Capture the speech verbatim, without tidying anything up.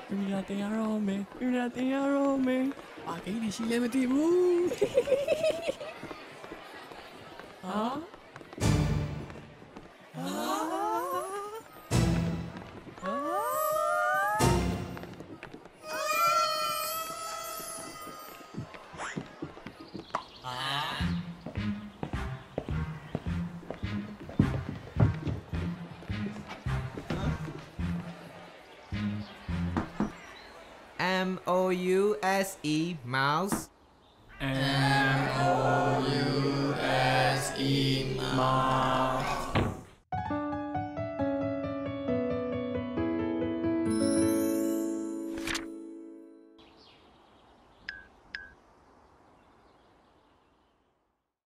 မြာတင်ရတော့မယ်မြာတင်ရတော့မယ်ဘာကိန်းနေရှိလဲမသိဘူးဟာ M O U S E mouse M O U S E mouse